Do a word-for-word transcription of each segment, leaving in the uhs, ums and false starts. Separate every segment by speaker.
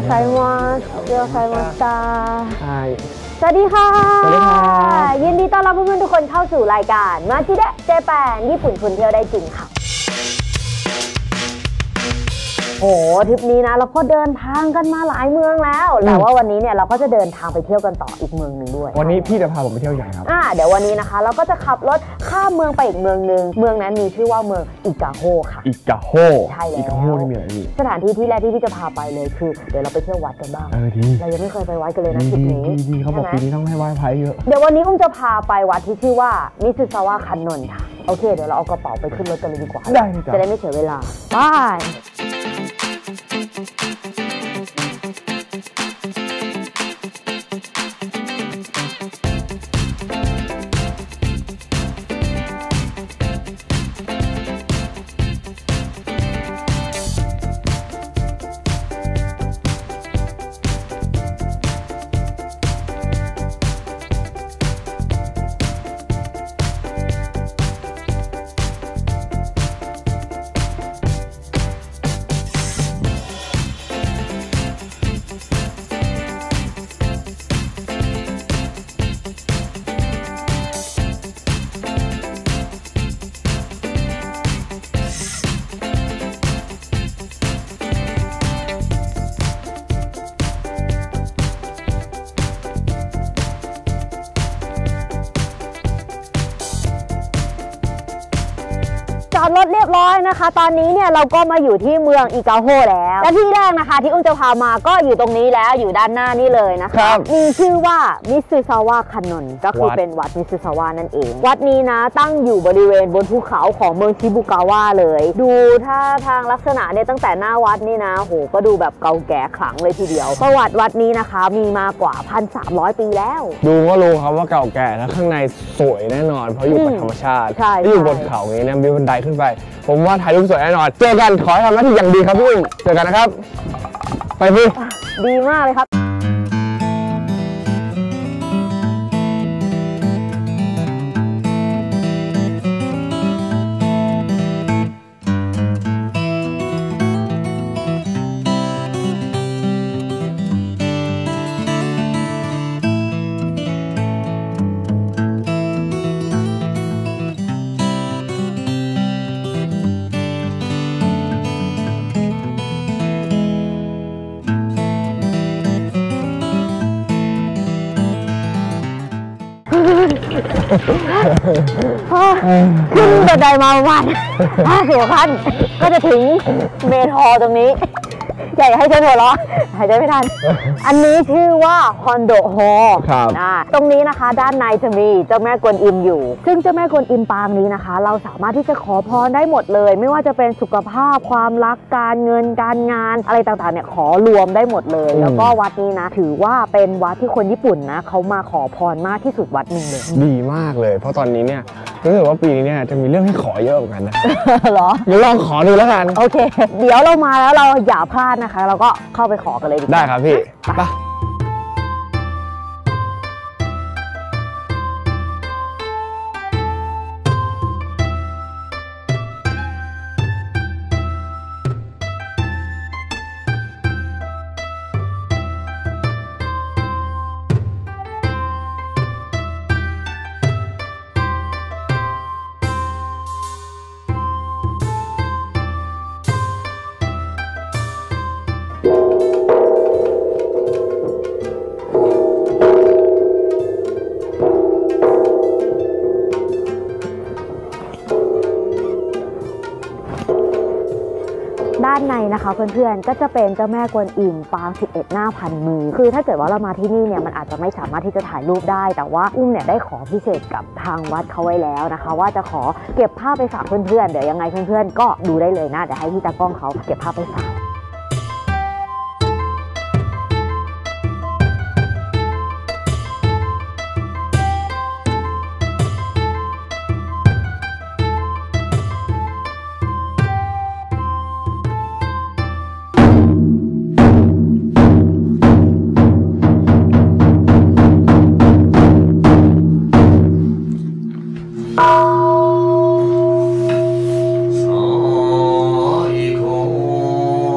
Speaker 1: ไซมอสเรียวไซมอสตา
Speaker 2: ใช่
Speaker 1: สวัสดีค่ะ
Speaker 2: สวัสดีค่ะ
Speaker 1: ยินดีต้อนรับเพื่อนๆทุกคนเข้าสู่รายการมาจิเดะเจแปนญี่ปุ่นคุณเที่ยวได้จริงค่ะโอ้ทริปนี้นะเราก็เดินทางกันมาหลายเมืองแล้วแต่ว่าวันนี้เนี่ยเราก็จะเดินทางไปเที่ยวกันต่ออีกเมืองหนึ่งด้วย
Speaker 2: วันนี้พี่จะพาผมไปเที่ยวใหญ่ครับ
Speaker 1: อ่าเดี๋ยววันนี้นะคะเราก็จะขับรถข้ามเมืองไปอีกเมืองหนึ่งเมืองนั้นมีชื่อว่าเมืองอิกาโฮค่ะ
Speaker 2: อิกาโฮ
Speaker 1: ใช่แล้ว
Speaker 2: อิกาโฮนี่มีอะไรดี
Speaker 1: สถานที่ที่แรกที่พี่จะพาไปเลยคือเดี๋ยวเราไปเที่ยววัดกันบ้าง
Speaker 2: เออดี
Speaker 1: เรายังไม่เคยไปวัดกันเลยนะทริปนี้
Speaker 2: ดีเขาบอกปีนี้ต้องให้ไหว้พระเยอะ
Speaker 1: เดี๋ยววันนี้อุ้มจะพาไปวัดที่ชื่อว่ามิซึซาวะคันนนค่ะโอเคเดี๋ยวเราเอากระเป๋าไปขึ้นรถกันเลยดีกว่า
Speaker 2: ได้
Speaker 1: จะได้ไม่เสียเวลาไปจอดรถเรียบร้อยนะคะตอนนี้เนี่ยเราก็มาอยู่ที่เมืองอิกาโฮแล้วและที่แรกนะคะที่อุ้มจะพามาก็อยู่ตรงนี้แล้วอยู่ด้านหน้านี่เลยนะคะมีชื่อว่ามิซึซาวะคันนนก็คือเป็นวัดมิซึซาวะนั่นเองวัดนี้นะตั้งอยู่บริเวณบนภูเขาของเมืองชิบุกาวะเลยดูถ้าทางลักษณะเนี่ยตั้งแต่หน้าวัดนี่นะโหก็ดูแบบเก่าแก่ขลังเลยทีเดียวประวัติวัดนี้นะคะมีมากว่า หนึ่งพันสามร้อย ปีแล้ว
Speaker 2: ดูก็รู้ครับว่าเก่าแก่แล้วข้างในสวยแน่นอนเพราะอยู่กับธรรมชาติที่อยู่บนเขาอย่างนี้นะมีบันไดขึ้นไปผมว่าถ่ายรูปสวยแน่นอนเจอกันขอให้ทำหน้าที่อย่างดีครับพี่เจอกันนะครับไปพี่
Speaker 1: ดีมากเลยครับขึ้นบันไดมาประมาณห้าสิบขั้นก็จะถึงเมทอตรงนี้ใหญ่ให้ฉันหัวเราะหายใจไม่ทันอันนี้ชื่อว่าฮอนโดฮอลนะตรงนี้นะคะด้านในจะมีเจ้าแม่กวนอิมอยู่ซึ่งเจ้าแม่กวนอิมปางนี้นะคะเราสามารถที่จะขอพรได้หมดเลยไม่ว่าจะเป็นสุขภาพความรักการเงินการงานอะไรต่างๆเนี่ยขอรวมได้หมดเลยแล้วก็วัดนี้นะถือว่าเป็นวัดที่คนญี่ปุ่นนะเขามาขอพรมากที่สุดวัดหนึ่งเลย
Speaker 2: ดีมากเลยเพราะตอนนี้เนี่ยรู้สึกว่าปีนี้เนี่ยจะมีเรื่องให้ขอเยอะเหมือนกันนะ
Speaker 1: เหรอ
Speaker 2: เดี๋ยวลองขอดูแล้วกัน
Speaker 1: โอเคเดี๋ยวเรามาแล้วเราอย่าพลาดนะคะเราก็เข้าไปขอกันเลยดีกว่า
Speaker 2: ได้ครับพี่ไป
Speaker 1: ด้านในนะคะเพื่อนๆก็จะเป็นเจ้าแม่กวนอิมปางสิบเอ็ดหน้าพันมือคือถ้าเกิดว่าเรามาที่นี่เนี่ยมันอาจจะไม่สามารถที่จะถ่ายรูปได้แต่ว่าอุ้มเนี่ยได้ขอพิเศษกับทางวัดเขาไว้แล้วนะคะว่าจะขอเก็บภาพไปฝากเพื่อนๆเดี๋ยวยังไงเพื่อนๆก็ดูได้เลยนะเดี๋ยวให้พี่ตากล้องเขาเก็บภาพไปฝาก
Speaker 2: โ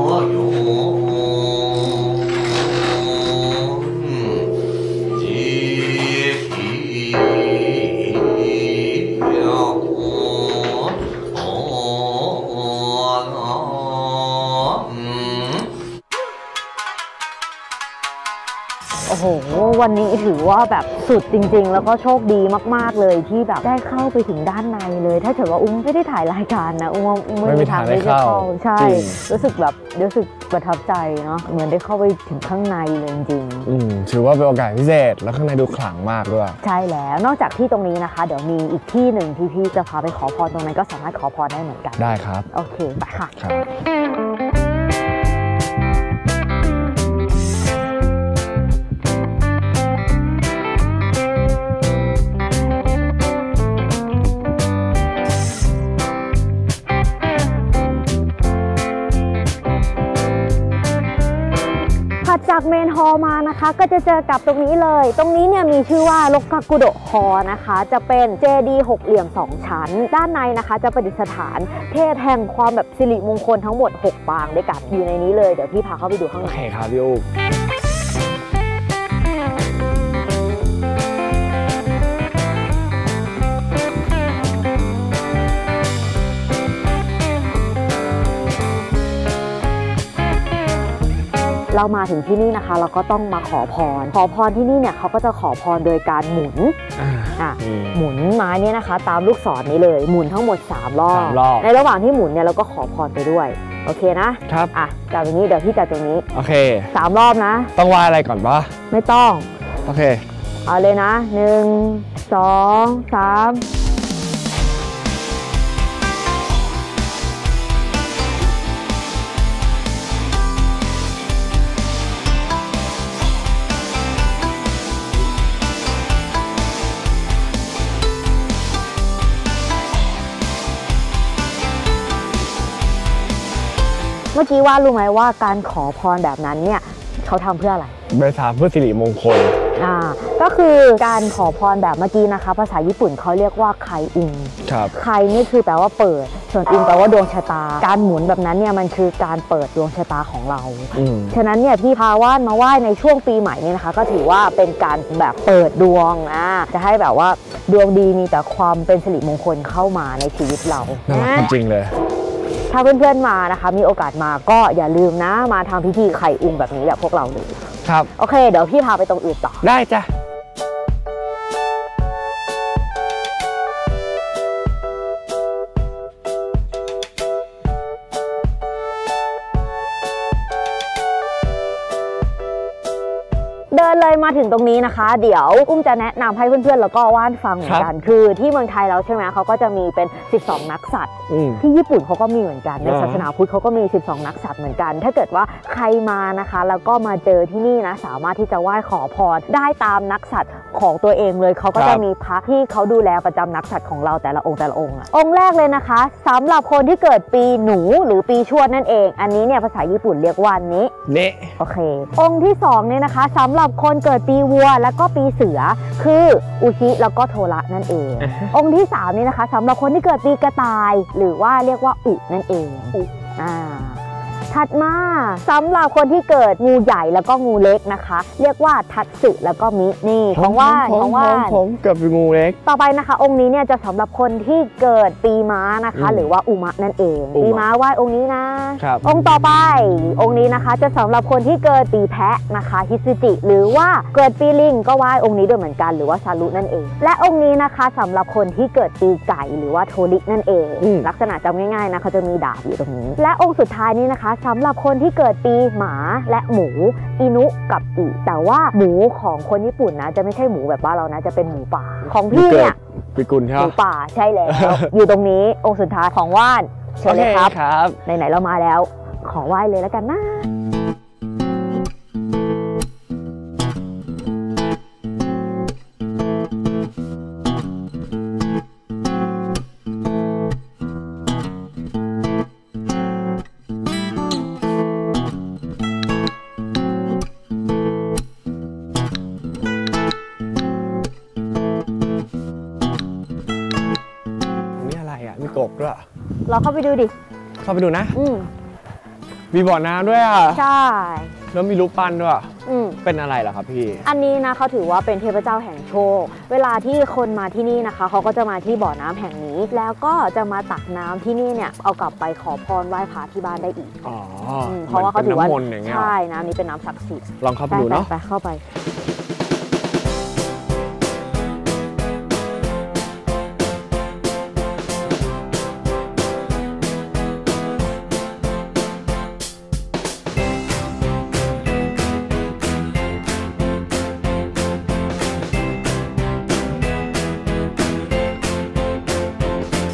Speaker 1: วันนี้ถือว่าแบบสุดจริงๆแล้วก็โชคดีมากๆเลยที่แบบได้เข้าไปถึงด้านในเลยถ้าเกิดว่าอุ้มไม่ได้ถ่ายรายการนะอุ้มไม่มีทางได้เข้าใช่รู้สึกแบบรู้สึกประทับใจเนาะเหมือนได้เข้าไปถึงข้างในเลยจริงๆ
Speaker 2: อืมถือว่าเป็นโอกาสพิเศษแล้วข้างในดูขลังมากด้วย
Speaker 1: ใช่แล้วนอกจากที่ตรงนี้นะคะเดี๋ยวมีอีกที่หนึ่งที่พี่จะพาไปขอพรตรงนั้นก็สามารถขอพรได้เหมือนกัน
Speaker 2: ได้ครับ
Speaker 1: โอเคไปค่ะจากเมนฮอลมานะคะก็จะเจอกับตรงนี้เลยตรงนี้เนี่ยมีชื่อว่าลกกากุโดะฮอลนะคะจะเป็นเจดีย์หกเหลี่ยมสองชั้นด้านในนะคะจะประดิษฐานเทพแห่งความแบบสิริมงคลทั้งหมดหกปางด้วยกันอยู่ในนี้เลยเดี๋ยวพี่พาเข้าไปดูข้างใน
Speaker 2: โอเคครับพี่อุ๊บ
Speaker 1: เรามาถึงที่นี่นะคะเราก็ต้องมาขอพรขอพรที่นี่เนี่ยเขาก็จะขอพรโดยการหมุนอ่ะหมุนไม้เนี่ยนะคะตามลูกศรนี้เลยหมุนทั้งหมดสามรอบในระหว่างที่หมุนเนี่ยเราก็ขอพรไปด้วยโอเคนะครับอ่ะจับตรงนี้เดี๋ยวพี่จับตรงนี้
Speaker 2: โอเค
Speaker 1: สามรอบนะ
Speaker 2: ต้องไหว้อะไรก่อนปะ
Speaker 1: ไม่ต้อง
Speaker 2: โอเค
Speaker 1: เอาเลยนะหนึ่งสองสามเมื่อกี้ว่ารู้ไหมว่าการขอพรแบบนั้นเนี่ยเขาทำเพื่ออะไร
Speaker 2: ไปถามเพื่อสิริมงคล
Speaker 1: อ่าก็คือการขอพรแบบเมื่อกี้นะคะภาษาญี่ปุ่นเขาเรียกว่าไคอิง
Speaker 2: ครับ
Speaker 1: ไคนี่คือแปลว่าเปิดส่วนอิงแปลว่าดวงชะตาการหมุนแบบนั้นเนี่ยมันคือการเปิดดวงชะตาของเราฉะนั้นเนี่ยพี่พาว่านมาไหว้ในช่วงปีใหม่เนี่ยนะคะก็ถือว่าเป็นการแบบเปิดดวงอ่าจะให้แบบว่าดวงดีมีแต่ความเป็นสิริมงคลเข้ามาในชีวิตเรา
Speaker 2: น่ารักจริงเลย
Speaker 1: ถ้าเพื่อนๆมานะคะมีโอกาสมาก็อย่าลืมนะมาทำพิธีไข่อุงแบบนี้แบบพวกเราเลย
Speaker 2: ครับ
Speaker 1: โอเคเดี๋ยวพี่พาไปตรงอื่นต่อ
Speaker 2: ได้จ้ะ
Speaker 1: เดินเลยมาถึงตรงนี้นะคะเดี๋ยวอุ้มจะแนะนำให้เพื่อนๆแล้วก็ว่านฟังเหมือนกันคือที่เมืองไทยเราใช่ไหมเขาก็จะมีเป็นสิบสองนักสัตว์ที่ญี่ปุ่นเขาก็มีเหมือนกันในศาสนาพุทธเขาก็มีสิบสองนักสัตว์เหมือนกันถ้าเกิดว่าใครมานะคะแล้วก็มาเจอที่นี่นะสามารถที่จะไหว้ขอพรได้ตามนักสัตว์ของตัวเองเลยเขาก็จะมีพระที่เขาดูแลประจำนักสัตว์ของเราแต่ละองค์แต่ละองค์อะองค์แรกเลยนะคะสำหรับคนที่เกิดปีหนูหรือปีชวดนั่นเองอันนี้เนี่ยภาษาญี่ปุ่นเรียกว่านิ
Speaker 2: เนะ
Speaker 1: โอเคองค์ที่สองเนี่ยนะคะสำหรับคนเกิดปีวัวแล้วก็ปีเสือคืออุชิแล้วก็โทระนั่นเอง องค์ที่สามนี่นะคะสำหรับคนที่เกิดปีกระต่ายหรือว่าเรียกว่าอุนั่นเองอุอ่าถัดมาสำหรับคนที่เกิดงูใหญ่แล้วก็งูเล็กนะคะเรียกว่าทัตสึแล้วก็มินี่ของว่านของว่าน
Speaker 2: ผมเกิดเป็นงูเล็ก
Speaker 1: ต่อไปนะคะองค์นี้เนี่ยจะสำหรับคนที่เกิดปีม้านะคะหรือว่าอุมะนั่นเองปีม้าไหว้องค์นี้นะองค์ต่อไปองค์นี้นะคะจะสำหรับคนที่เกิดปีแพะนะคะฮิซุจิหรือว่าเกิดปีลิงก็ไหว้องค์นี้ด้วยเหมือนกันหรือว่าซารุนั่นเองและองค์นี้นะคะสำหรับคนที่เกิดปีไก่หรือว่าโทรินั่นเองลักษณะจำง่ายๆนะเขาจะมีดาบอยู่ตรงนี้และองค์สุดท้ายนี้นะคะสำหรับคนที่เกิดปีหมาและหมูอินุกับอิแต่ว่าหมูของคนญี่ปุ่นนะจะไม่ใช่หมูแบบบ้านเรานะจะเป็นหมูป่าของพี่เนี่ย
Speaker 2: ปีกุลใช่ไหม
Speaker 1: หมูป่าใช่แล้ว อยู่ตรงนี้องค์สุดท้ายของว่านเชิญเลยครับไหนๆเรามาแล้วขอไหว้เลยแล้วกันนะ
Speaker 2: กบด้วย
Speaker 1: เราเข้าไปดูดิ
Speaker 2: เข้าไปดูนะ
Speaker 1: อืม
Speaker 2: มีบ่อน้ำด้วยอ่ะ
Speaker 1: ใช่
Speaker 2: แล้วมีรูปปั้นด้วยอืมเป็นอะไรล่ะครับพี่
Speaker 1: อันนี้นะเขาถือว่าเป็นเทพเจ้าแห่งโชคเวลาที่คนมาที่นี่นะคะเขาก็จะมาที่บ่อน้ำแห่งนี้แล้วก็จะมาตักน้ำที่นี่เนี่ยเอากลับไปขอพรไหว้พระที่บ้านได้อีก
Speaker 2: อ๋อ
Speaker 1: เพราะว่าเขาถือว่าใช่น้ำนี้เป็นน้ำศักดิ์สิทธิ์
Speaker 2: ลองเข้าไปดูเนาะ
Speaker 1: ไปเข้าไป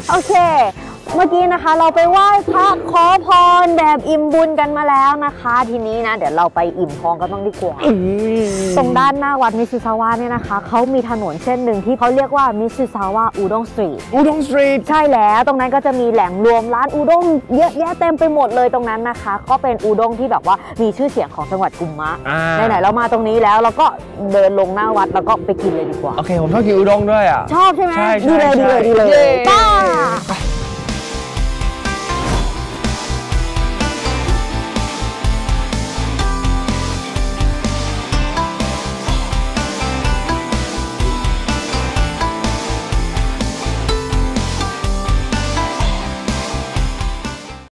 Speaker 1: โอเคเมื่อกี้นะคะเราไปไหว้พระขอพรแบบอิ่มบุญกันมาแล้วนะคะทีนี้นะเดี๋ยวเราไปอิ่มท้องกันบ้างดีกว่าตรงด้านหน้าวัดมิซึซาวะเนี่ยนะคะเขามีถนนเส้นหนึ่งที่เขาเรียกว่ามิซึซาวะอุด้งสตรีท
Speaker 2: อุด้งสตรีท
Speaker 1: ใช่แล้วตรงนั้นก็จะมีแหล่งรวมร้านอุด้งเยอะแยะเต็มไปหมดเลยตรงนั้นนะคะก็เป็นอุด้งที่แบบว่ามีชื่อเสียงของจังหวัดกุมมะไหนๆเรามาตรงนี้แล้วเราก็เดินลงหน้าวัดแล้วก็ไปกินเลยดีกว่า
Speaker 2: โอเคผมชอบกินอุด้งด้วยอ่ะ
Speaker 1: ชอบใช่ไหมดีเลยดีเลยดีเลยป้า